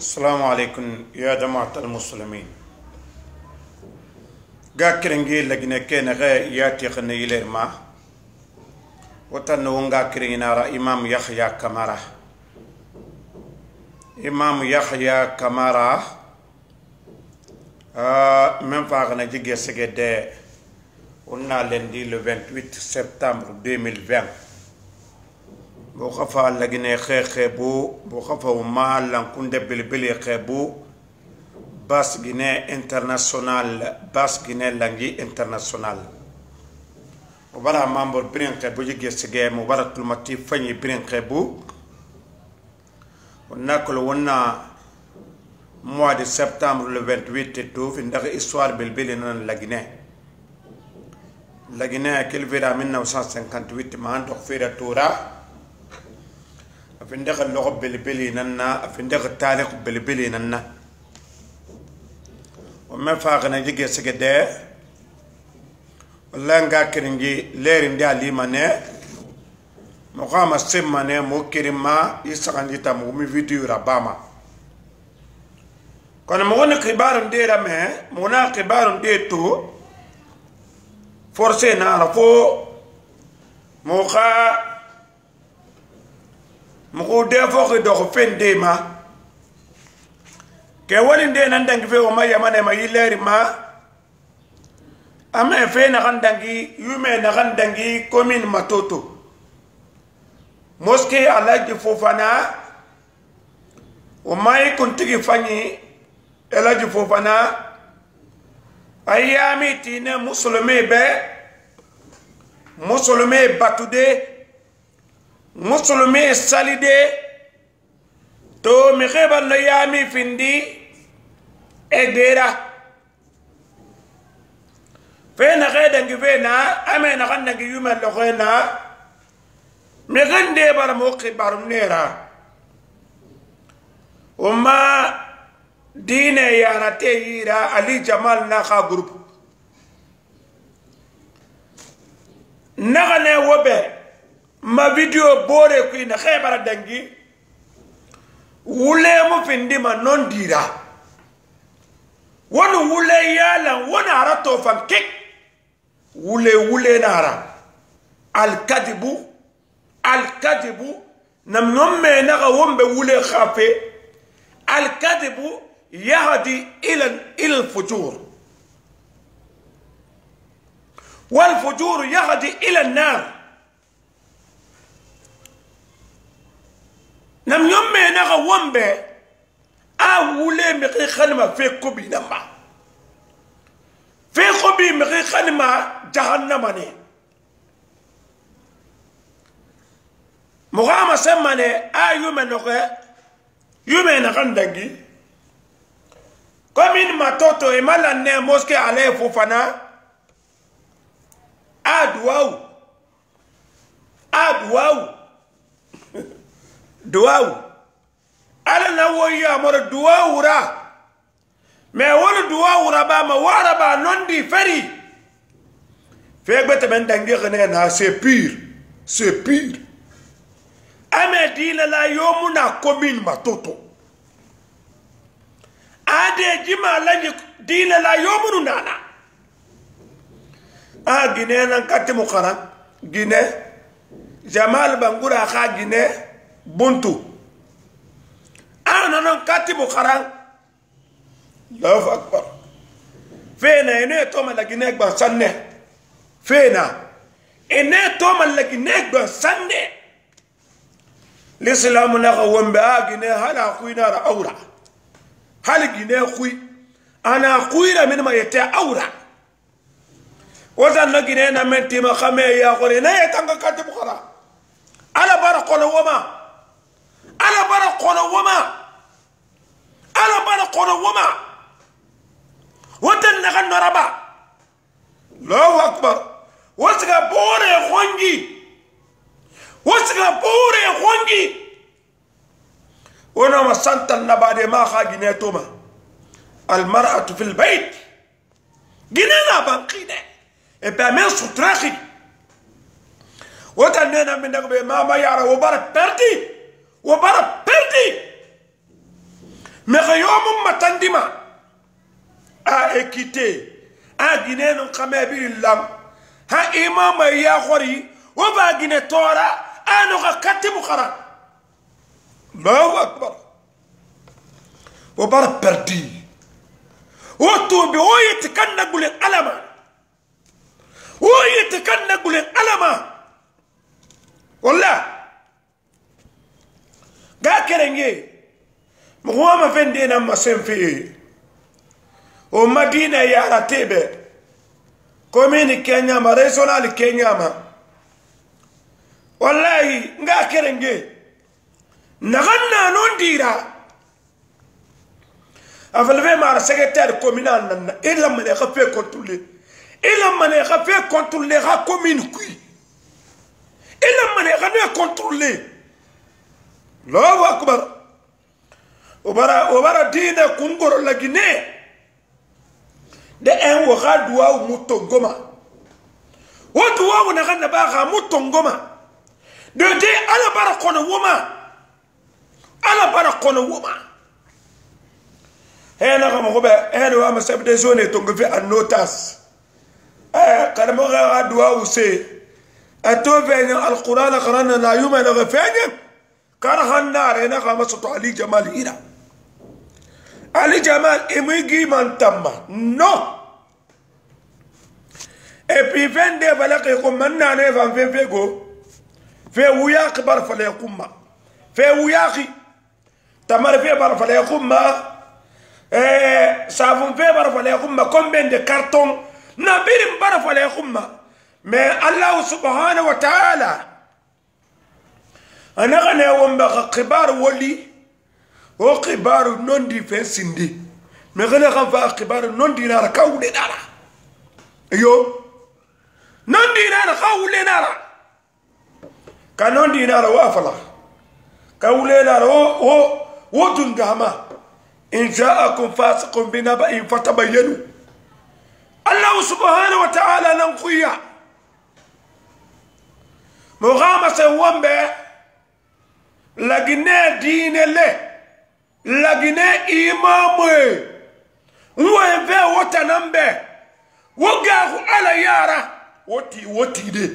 السلام عليكم يا جماعة المسلمين. غاكرنجي لجنة كان غاياتي خني لرما وتنو غاكرينا را إمام يحيى كمارا. إمام يحيى كمارا من فاغنا جيجي سجد ونا لندي le 28 septembre 2020 بو خفا لجنة خيبو بو خفا وما لنكون بلبلي خيبو باس جنة انترناسيونال باس جنة لانجي انترناسيونال وبرا مامبر برين خيبو جيجي سجد مبارا كلمتي فني برين خيبو وناكل ونا mois de septembre le 28 tout fin de histoire belbeli nan la Guinée qu'elle verra 1958 ma ndox fera toura fin de lo belbeli nan na fin de tarikh belbeli nan na o ma faagna jige segede wala nga kringi leri ndi alimane mo xama semmane mo kirima isakandi tam mi video rabama كنا مغنى كبار ندير ما مغنى كبار ندير تو فرسي نعرفو مغو ديفو خدوخ فين ديما كوالين دي نندنك فيه وما يماني ما يلاري ما أما فين نغندنكي يومي نغندنكي كومين ماتوتو موسكي على جفوفانا وما يكون تيجي فاني elaji fofana ayami tine musulme batude musulme salide to mi xeban no yami findi egera fena xedangi fena amena xannangi yumel lo xena mi xende bala mo xibarum nera umma dine yana teyira Ali Jamal naka group nagane wobe ma video bore ku na khebara dangi wule mu findi ma non dira wonu wule yala wona arato fan kik wule nara al kadibu nam nomme naga wombe wule khafe al kadibu يهدي إلى الفجور والفجور يهدي إلى النار نم يوم نغا ومبه أولي مغي خنما في كوبي نما في كوبي مغي خنما جهنماني مغاما سماني يوم نغا يوم نغندنجي Comme matoto e malane mosque ale fofana duau ala na woya mor duaura me won duaura ba ma wara ba nondi feri fegbete ben dangi xene na c'est pire amedina la yomuna commune matoto ade jima lañi dina la yomunu nana Guinée nan katti mu xaran Guinée Jamal Bangura kha Guinée buntu nan katti mu xaran Allahu akbar fena ene to ma la Guinée ba sanne fena ene to ma la Guinée ba sanne l'islam na wombe Guinée hala khuina ra awra hali Guinée khuy ana khuyra min ma yete awra wazan na Guinée na menti ma khame ya khore na yetanga kati bukhara ala barakona wama watan na kan raba Allahu akbar wasga bore khongi ونما سانتا نبادي ما خاجينه توما المرأة في البيت جنينا بانقينه ابامن سوتراخي وتننا من دغبي ما يارا وبار بردي mais yomum matandima a équité a guiné non kamé bi lam ha imam ya khori o ba guiné tora ano ka katibu khara Allahu akbar o bar perdi o to bi o yitkanna gule alama o yitkanna gule alama walla ga kerenge Muhammad vende na masemfi o Madina ya ratebe komini Kenya ma regional Kenya ma wallahi nga kerenge naganna non dira avalve ma secrétaire communal nan ila mané ka fait contrôler ila mané ka fait contrôler la commune qui ila mané ka ne contrôler Allahu akbar obara dina kungoro la Guinée de en waxa duwa mutongoma woduwa wona ganna ba ga mutongoma de ala bara kono woma hena ga mo be hena wa masab de zone to ngofi an notas karamo ga duwa use ato venya alquran qarana la yuma la gafanya kana hannar hena ga masu Ali Jamal ira Ali Jamal emigi mantama no et puis vende balake ko manna ne van fe go fe wuya akbar fala yakumma fe wuyaki tamar fe bar fala yakumma savon fe bar fala yakumma combien de carton na birim bar fala yakumma mais Allah subhanahu wa ta'ala ana gane wamba khibar wali o khibar non di fe sindi mais gane khafa khibar non di nara kawde dara yo non di nara kawle nara kanon di nara wafala kawle nara o dungama in ja'akum fasiqun binaba'in fatabayyanu Allah subhanahu wa ta'ala nan kuya mughama se wambe lagine dinele lagine imamwe uwe wotanambe wogahu ala yara woti de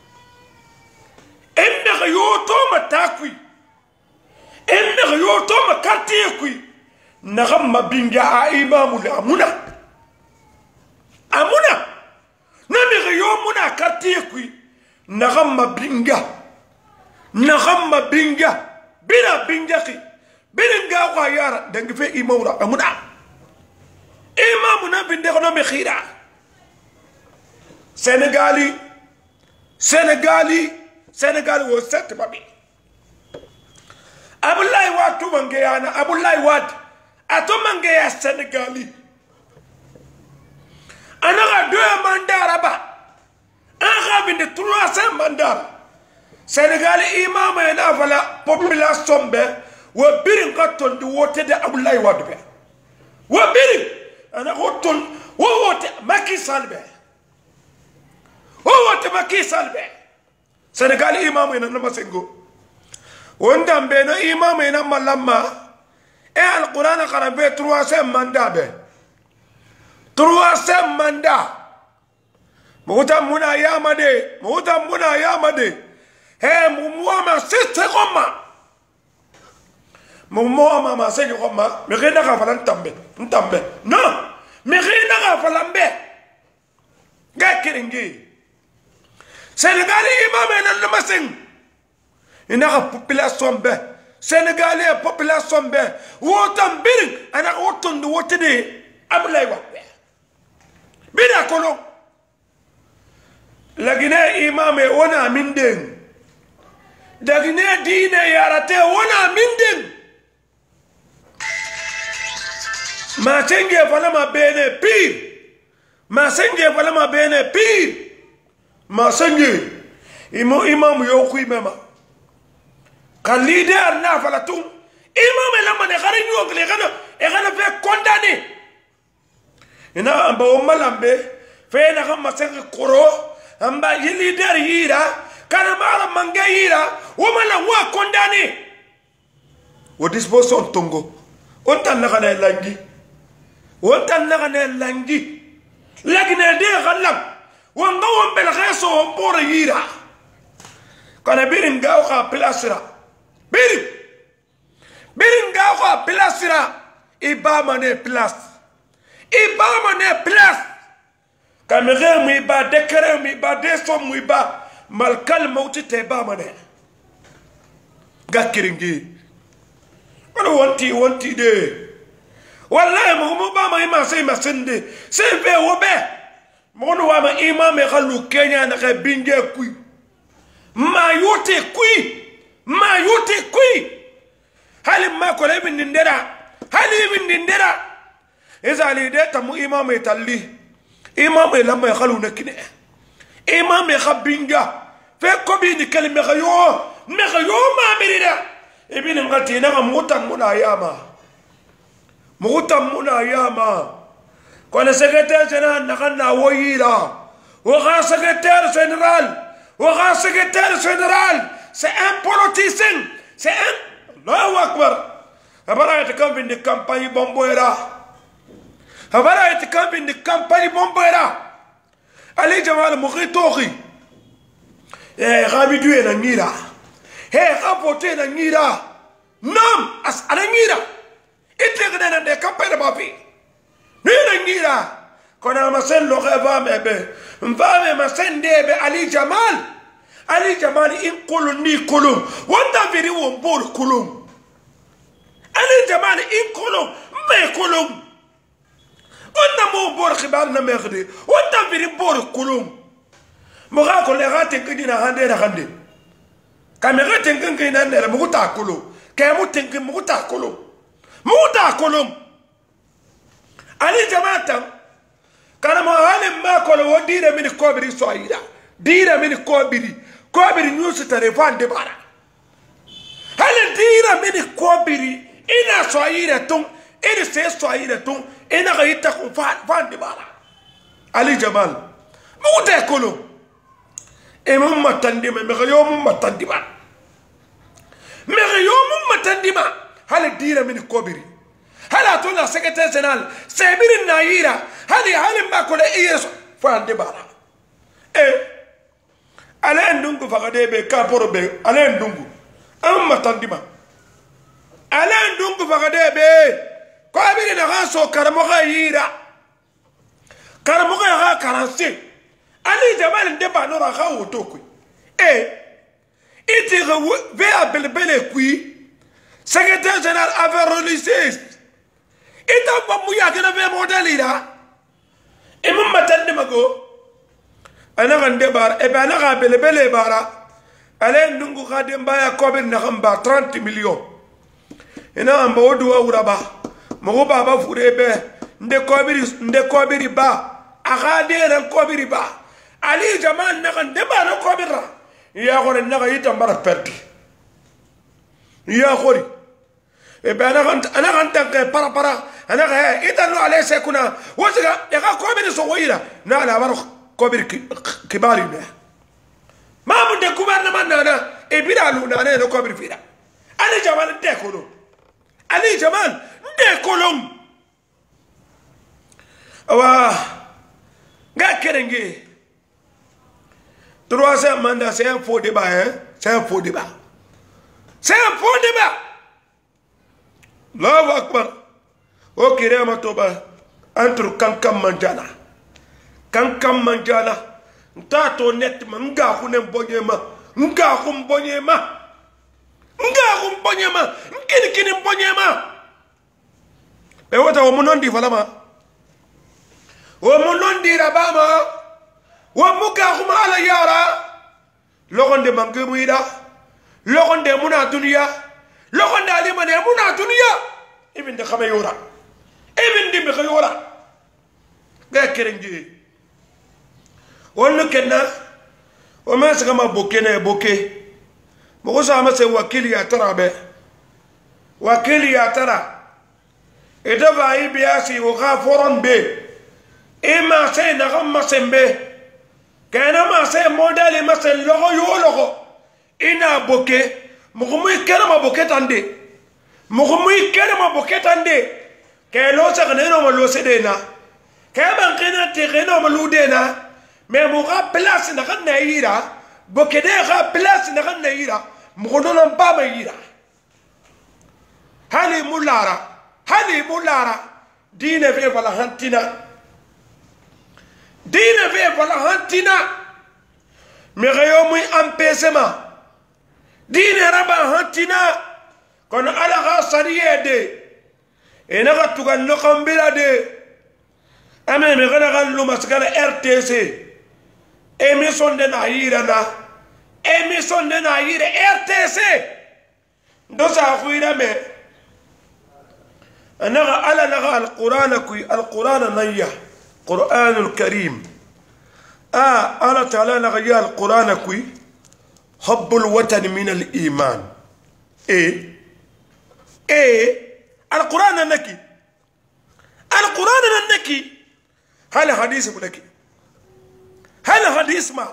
enne yoto matakwi enne yoto makartiekwi nagam binga a imamu la amuna nami yomuna kartiekwi nagam binga bina bingaki bininga kwa yara dangife imamura amuna imamu na binde kono me khira Senegali wo set babi Abdoulaye Wade to mangeyana Abdoulaye Wade ato mangeya Senegali anaga 2 mandara ba anga binde 300 mandara Senegali imam ena fala population be wo birin ka tondi wote de Abdoulaye Wade be wo birin ana woton wo wote Macky Sall be wo wote Macky Sall be Senegali imam ena nama sengo wonda be no imam ena malama e alquran qarabe 300 manda be 300 manda muta muna yamade he mumuama sete koma mumuama sete koma me rena ka falan ntambe no me rena ka falambe ga kiringi Senegali imam ena namaseng ina ka population be Senegali population be wotam bir ana woton do wotede Abdoulaye Wade bina kono lagine imam e wona minden dagine dine yarate wona minden ma senge falama bene pire ma senge falama bene pire ma senge imam yo kuimema kan leader na falatum imam lama ne gari nyogle gana fe condamné ina amba o malambe fe na kama senge koro amba leader yira kana mala mangayira womala wa condamné wo disposition tongo on tan la kana langi on tan la kana langi lagine de khalam wanga won bel khaso on bor yira kana birin gaw kha plasira birin gaw kha plasira ibama ne plas kamere mu iba dekere mu iba deso mu iba malkal mauti te ba mane gakiringi wala wanti de wallahi mu ba ma ima sai masinde sai be wobe mo no wa ma imam e khalu kenya na ka binge kui ma yote kui hali ma ko le bin ndera ezali de tamu imam e talli imam e lama e khalu nakine imam e khabinga fe ko bi ni kalme khayo ma mirida ibn ngati na mutam muna yama kone secrétaire général na kana woyira wa secrétaire général c'est un politicien c'est un Allahu akbar abara ite campagne bomboera Ali Jamal Mukhitoki Rabidu na ngira rapote na ngira nam as ana ngira ite na de campagne bapi ni na ngira kona masen lo khaba mebe mfame masende be Ali Jamal in kulun ni kulum wanda viri wombol kulum Ali Jamal in kulum me kulum on mo bor khibar na merdi on ta viri bor kulum mo ga ko le gate ngini na hande kamera tengi na nere mo ta kulu ke mo tengi mo ta kulu Ali jamata kana mo hale ma ko lo dira min ko biri soida dira min ko biri news telefon de bara hale dira min ko biri ina soida tung ina se soida tung ina ga ita ko fan de bara Ali Jamal mo ta kulu e mo matandi me ga yo mo matandi ba me ga yo mo matandi ma hale dira min ko biri hala to la secrétaire général sebiri naira hali ma ko le yeso fan de bara ala ndungu fakade be kaporo be ala ndungu am matandima ala ndungu fakade be ko abiri na gaso karamo khayira karamo ga karanse Ali Jamal de ba no ra ga wotoku iti ve abelbele kui secrétaire général avait relisé ita ba mu ya kana be modelira imam matandima go ana gande bar e bana ga belebele bara ale ndungu khadim baya kobir na khamba 30 millions ina amba wodu awraba mo baba furebe nde kobiri ba agadere kobiri ba Ali Jamal na gande bara kobira ya gore na ga itambara perdi ya gori e bana ana ganta ke para ana ga itanu ale sekuna wosiga ya ga kobiri so woira na la baro kobir kibari ne mamu de gouvernement nana e biralu nana no kobir fira Ali Jamal de kolom awa ga kerenge troisième mandat c'est un faux débat c'est un faux débat Allahu akbar o kirema toba entre kankam manjana ntato net ma nga khune mbonyema nkini mbonyema be wata o munondi falama o munondi rabama o muga khuma ala yara logonde mangemuida logonde muna dunya logonde alimane muna dunya ibn de khamayura ibn de khayura ga kerengi wonu kenna o ma saka ma bokene boke mo sa ma se wakili ya tara e da vai biasi o ga foron be e ma se na gamma sembe kana ma se modali ma se logo ina boke mo ko muy kera ma boke tande مغمي كلمة بوكيتان دي كي لو سغنينو ملو سيدينا كي بانقينا تغينو ملو دينا مي مغا بلاس نغن نايرا بوكيدي غا بلاس نغن نايرا مغنونا مباما يرا هالي مولارا دين في فالهانتنا دين في فالهانتنا مغيومي أمبيسما دين ربا هانتنا كون على غاصرية دي إنغا تغن نقم بلا دي أمي مغنى غنلو مسكرة RTC émission de naïrana émission de naïr RTC دوسا خويرا مي أنا على نغا القرآن كوي القرآن نيا قرآن الكريم أنا تعالى نغيا القرآن كوي حب الوطن من الإيمان القرآن نكي القرآن نكي هل حديث بلكي هل حديث ما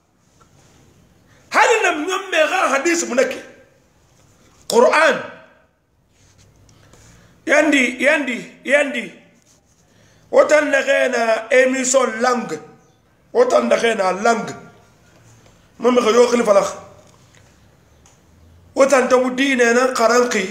هل لم يمغى حديث منكي قرآن يندي وطن لغينا émission langue وطن لغينا langue مم غيوخ الفلخ وطن تبدينا نقرنقي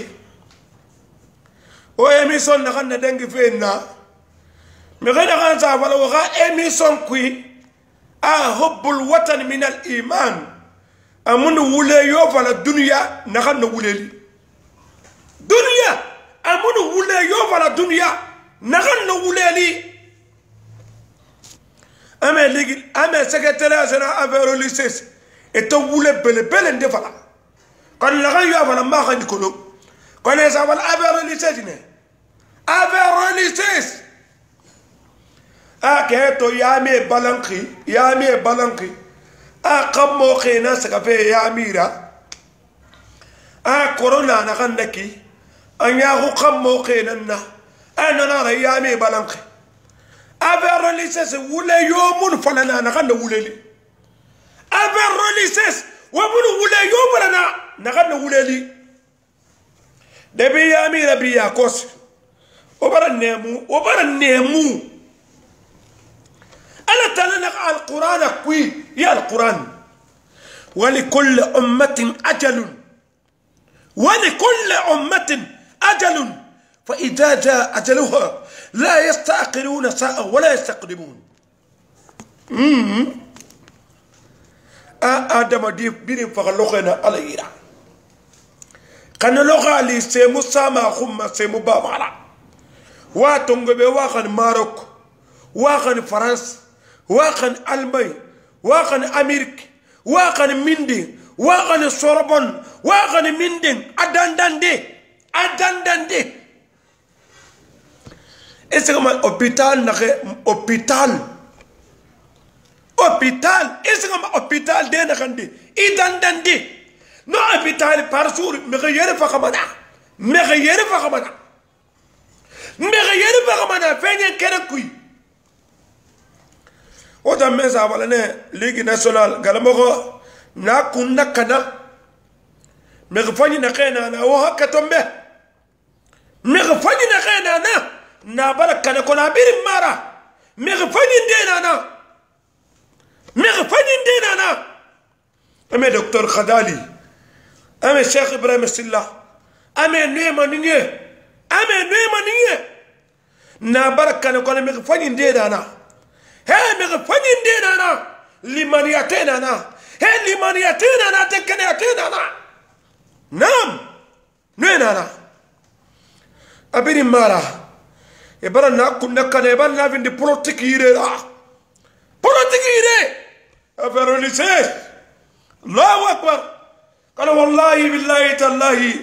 émission لغنا دنگ فينا مغينا غانسا فلو غا émission كوي حب الوطن من الإيمان أمون ولايو فلا الدنيا نغن وليلي دنيا أمون ولايو فلا الدنيا نغن وليلي أما سكتلا سنا أفيرو ليسيس إتو ولي بل اندفلا كان لغن يو فلا ما خان يكونو كان يسافل أفيرو ليسيس أفيرو ليسيس كهتو يامي بلانكي قم موخينا سكفي يا أميرة كورونا نغنكي أن ياغو قم موخينا أنا نرى يامي بلانكي أفر ليسس ولا يوم فلنا نغن وليلي أفر ليسس ومن ولا يوم فلنا نغن وليلي دبي يا أميرة بيا كوس وبر النيمو أنا تلنا القرآن كوي يا القرآن ولكل أمة أجل فإذا جاء أجلها لا يستأخرون ساعة ولا يستقدمون آدم دي بيرم فغلوخنا على إيران كان لغة لي سيمو ساما خم سيمو بامالا واتونغ بي واخن ماروك واخن فرنسا واخن ألمانيا واخن أمريكا واخن مندي واخن سوربون واخن مندي أداندي est-ce que ma hôpital est-ce que ma hôpital de nakandi idandandi no hôpital par jour me yere fa xamana fenyen kere kuy oda mesa wala ne ligue nationale galamoko na kunna kana me fanyi na khena na wo hakatombe me fanyi na khena na barakana kona birim mara me fanyi ndena na ame docteur Khadali ame Cheikh Ibrahim Silla ame Neymaniye na barakana kona me fanyi ndena na me fanyi ndena na limaniyatena na tekeneyatena na نعم نين أنا أبيني مارا يبرا ناكل نكنا يبرا نافين دي بروتيكيري أفروني سيس الله أكبر قال والله بالله تالله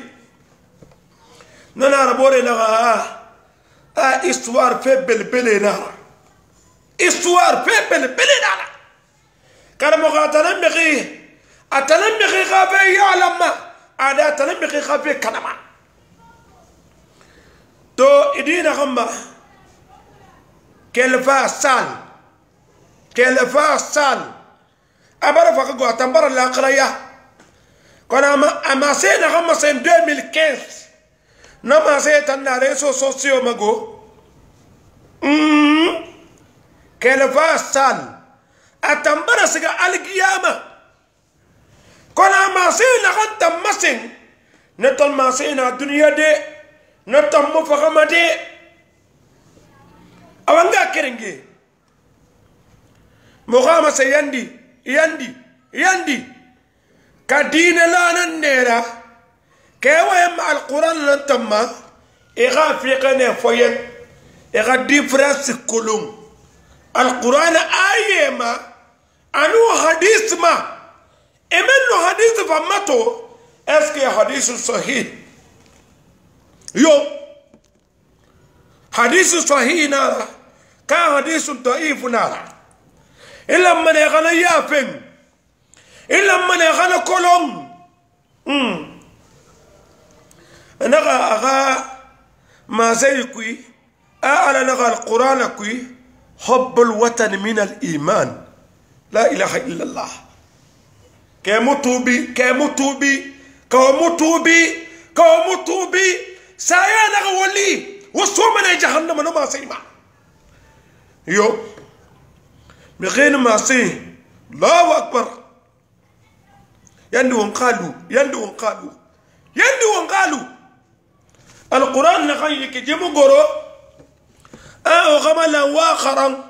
نانا ربوري نغا إستوار في بلبلي نارا قال مغا أتنمغي غابي يعلم ada talam bi khafe kanama to idina gamba kelfa sal abara fa go tambara la qraya kona ama sena gamba sen 2015 nama se tan na réseaux sociaux mago qu'elle va sale atambara siga alqiyama kona ma se na ganta masin netal ma se na dunya de netam mo fagamade awanga kerenge mogama se yandi kadina lanan nera kewa ma alquran lantamma iga fiqane foyen iga difference kulum alquran ayema anu hadith ma emenu hadith famato est-ce que hadith sahih yo hadith sahih nara ka hadith da'if nara illa man yaghana yafin illa man yaghana kolom naga aga ma زيكوي أعلى نغى القرآن كوي حب الوطن من الإيمان لا إله إلا الله كمتوبي سايا نغى ولي وصومنا جهنم نما سيما يو بغين ما سي الله أكبر يندو قالوا القرآن نخيك جمو غورو أو غمالا واخرا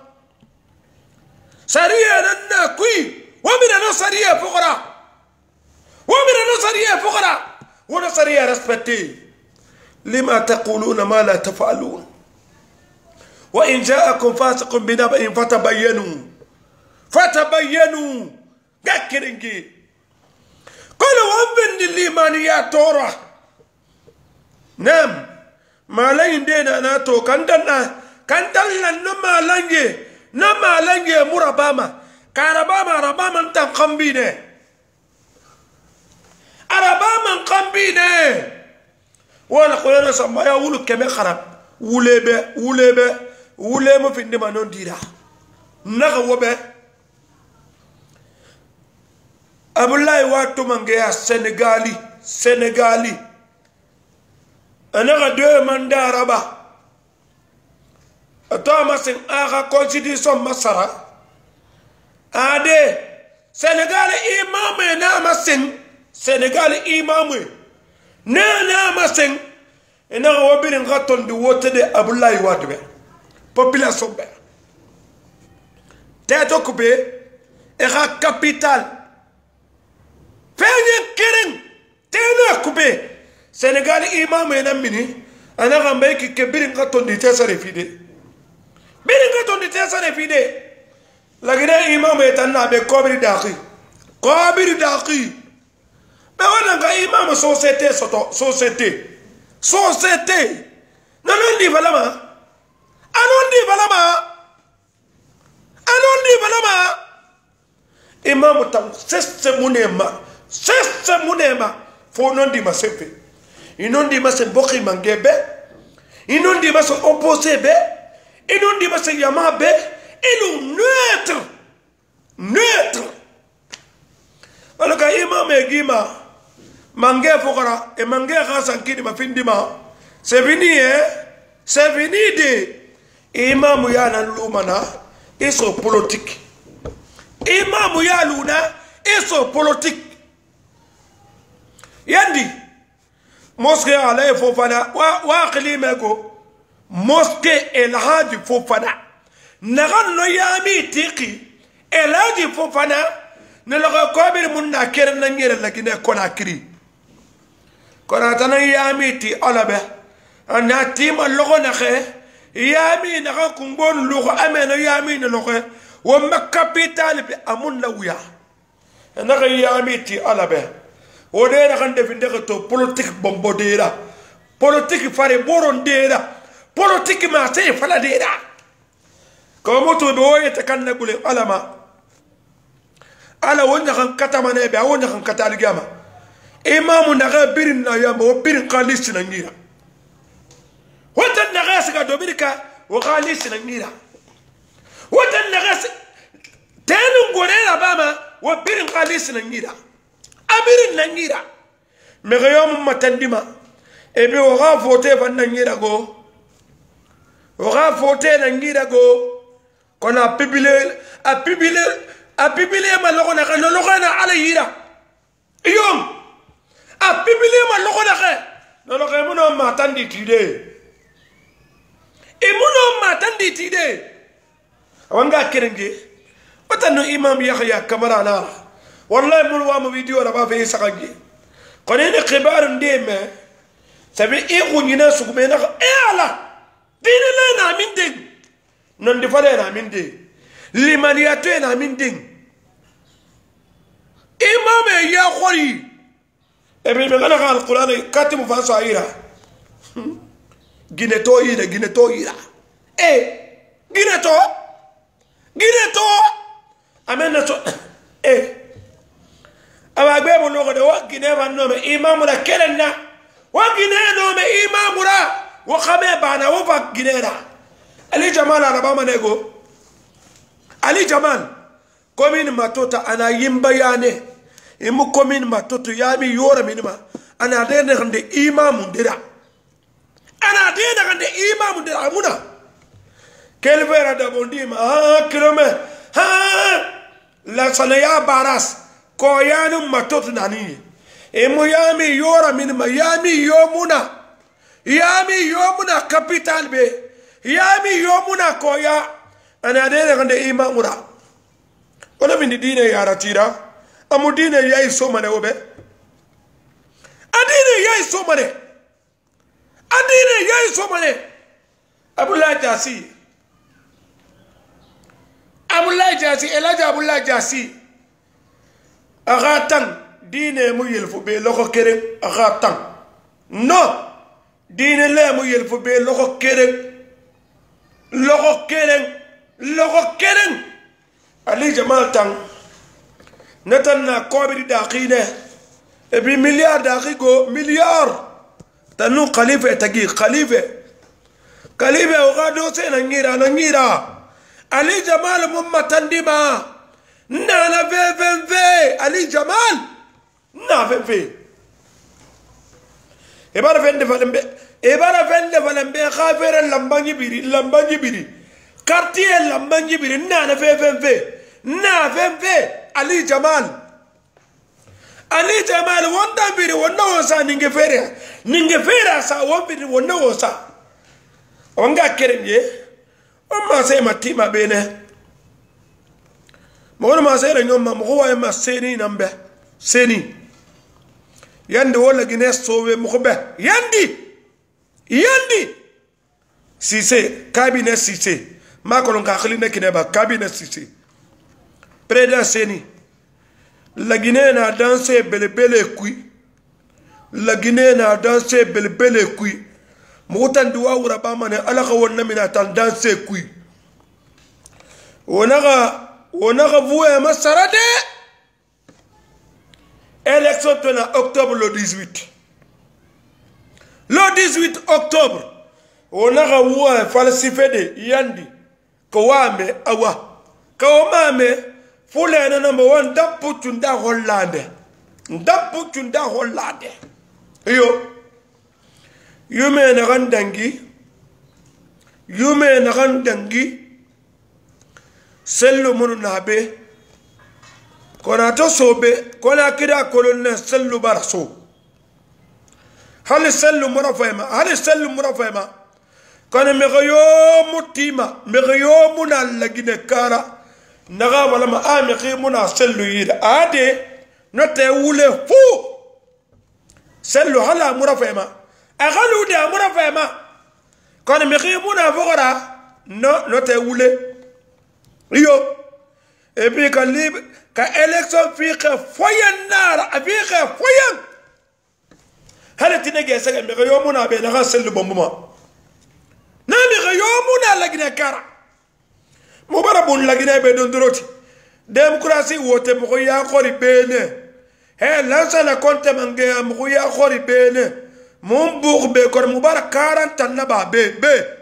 سريا ننا كوي ومن نصريا فقراء ونصريا رسبتي لما تقولون ما لا تفعلون وإن جاءكم فاسق بنبأ فتبينوا كاكرنجي قالوا ومن الإيمان يا تورا نعم ما لين دينا ناتو كندنا نما لنجي مراباما كارباما رباما انت قنبيني أرباما قنبيني وانا قلنا سما يا ولو كمي خراب وليبه في النما نون ديرا نغوبه أبو الله واتو منجيا سنغالي أنا غدوه من داربا أتوما سن آغا كونستيتيوشن مصر أدي سنغال إمامي ناما سن سنغال إمامي ناما سن أنا غوبين غطون دي ووتدي أبو الله واتو population be teto kubé era capital fenye keren tena kubé Sénégal imam ena mini ana gambe ki kebirin gaton di tesare fide birin gaton di tesare fide lagina imam etanna be kobiri daqi be wana ga imam société nanon di balama anondi balama imam tam sesse munema fo nondi masepe inondi mase boki mangebe inondi mase opposé be inondi mase yama be inu neutre alaka imam egima mange fokara e mange khasankidi mafindima c'est fini de Imam yana lumana iso politique. Imam ya luna iso politique. Yandi mosquée ala Fofana wa qlimego mosquée El Hadji Fofana nagan no yami tiki El Hadji Fofana ne lo ko bir munna keren na ngere la gine Conakry konatana yami ti alabe anati ma logo na xe yami na kumbon lugo amena yami na logo wa capital bi amun lawiya na yami ti alabe o de na kan definde to politique bombo dera politique fare boron dera politique ma sey fala dera ko moto do yete kan na gule alama ala wonja kan katama ne be wonja kan katal gama imamu na birin na yamba o birin qalis na ngira watan nagasa dobirka wa qalis na ngira watan nagasa tanu gorela bama wa birin qalis na ngira abirin na ngira me yom matandima et puis on va voter pendant ngira go on va voter na ngira go qu'on a publié ma logo na logo na ala yira yom a publié ma logo na logo muno matandi tide e muno matandi tide wanga kerenge watano imam Yahya Kamara na wallahi mun wa mu video la ba fe sakangi konene khibar ndeme sabi e kunyina sukumena e ala dine le na min ding non di fale na min ding limaniyatu na min ding imam ya khori e bi ngala qal qur'an katimu fa sa'ira gineto ira e gineto amena so e abagbe mo no de wa gine ba no me imam la kelenna wa gine no me imam la wa khame bana wa fa gine la ali jamal araba manego ali jamal komin matota ana yimbayane imu komin matoto yami yora minima ana de ne hande imam dira muna kelvera da bondima kilome la sanaya baras ko yanu matoto nani imu yami yora minima yami yomuna capital be yami yomuna ko ya ana de ne hande imamura wala min dine ya ratira amu dine yayi somane obe adine yayi somane Abdullah Jasi elaja Abdullah Jasi agatan dine mu yelfu be loko kere agatan no dine le mu yelfu be loko kere ali jamal tang natan na kobi daqine e bi milliard daqigo milliard tanu khalifa tagi khalifa o gado se na ngira ali jamal mummatandima na la ve ali jamal na ve e bara vende falembe khafere lambangi biri quartier lambangi biri na la ve ali jamal wonda biri wonna wosa ninge fera sa wonbiri wonna wosa onga kerenje on ma se matima bene mo ma se re nyoma mo wa ma seni nambe seni yandi wala gine sowe mo be yandi Cissé cabinet Cissé ma ko nka khali nekine ba cabinet Cissé président seni la Guinée na dansé belebele kui mutan duwa wura ba mane alaka wonna mina tan dansé kui onaga voué masarade élection tena octobre le 18 octobre onaga voué falsifié de yandi ko wame awa ko mame fulena number 1 dapu tunda hollande yo yume na gandangi sellu munu nabe kona to sobe kona kida kolonna sellu baraso hal sellu murafema kona megayo mutima megayo muna lagine kara naga wala ma amiki muna sellu yida ade note wule fu sellu hala murafema agalu de murafema kona meki muna fogora note wule yo et puis ka élection fiqe foyen nara afiqe foyen hala tinege sega me yo muna be na sel bombuma na me yo muna lagina kara mo bara bon lagina be don doroti démocratie wote mo ya khori bene he lança la compte mange mo ya khori bene mon bourbe kor mo bara 40 ans na ba be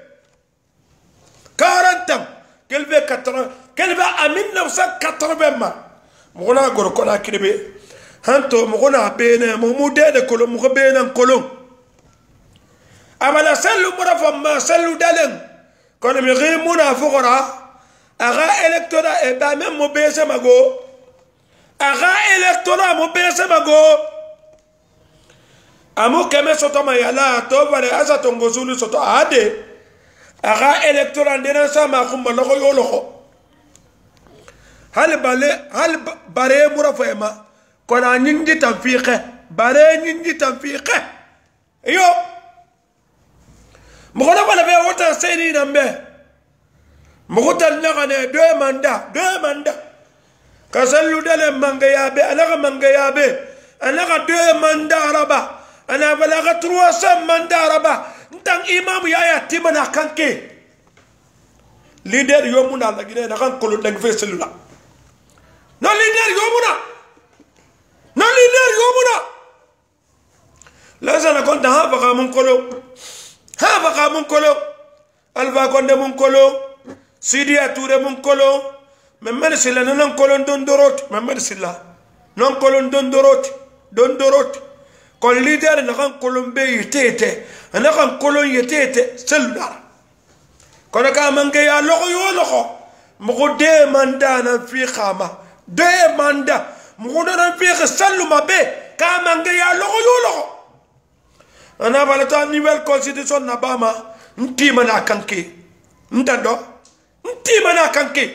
40 ans qu'elle veut 80 qu'elle va à 1980 ma mona gor ko na kirbe hanto mo na bene mo mu de kolo mo be nan kolo amala sallu murafa ma sallu dalen kono mi ghimuna fuqara aga electorat e ba même mo bese mago aga electorat mo bese mago amu keme soto ma yala to vale asa to ngosulu soto ade aga electorat ndena sama khumba loko yo loko hal bare murafa ma kona nyingi tanfiqe bare nyingi tanfiqe yo mokona bala be wota seni nambe mokota nagane deux mandats kasallu dale mangayabe alaga mangayabe alaga deux mandats araba ana balaga 300 mandats araba ntang imam yaya timana kanke leader yomuna la gine na kan kolo dang fe selula no leader yomuna la sana konta ha baka mun kolo alfa konde mun kolo Sidia Touré mun kolo memmer sila non kolon don dorot memmer sila non kolon don dorot kon leader na kan kolon be yitete na kan kolon yitete selula kono ka manke ya loko yo loko mo de manda na fi khama de manda mo na fi saluma be ka manke ya loko yo loko ana balata nivel constitution na bama ntima na kanke ndado ntima na kanke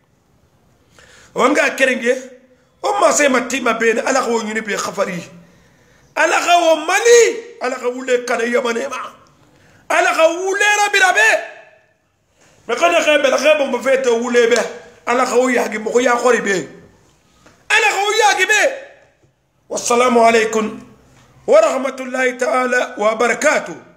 wanga kerenge o ma se matima ben ala ko nyuni be khafari ala ko mali ala ko wule kana yamane ma ala ko wule rabirabe me kana khebe la khebe mo fete wule be ala ko yagi mo ya khori be ala ko yagi be wassalamu alaykum ورحمة الله تعالى وبركاته.